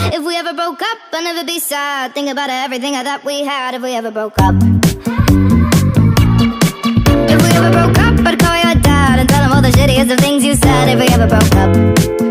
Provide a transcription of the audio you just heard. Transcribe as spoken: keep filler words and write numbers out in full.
If we ever broke up, I'd never be sad. Think about everything I thought we had. If we ever broke up, if we ever broke up, I'd call your dad and tell him all the shittiest of things you said. If we ever broke up.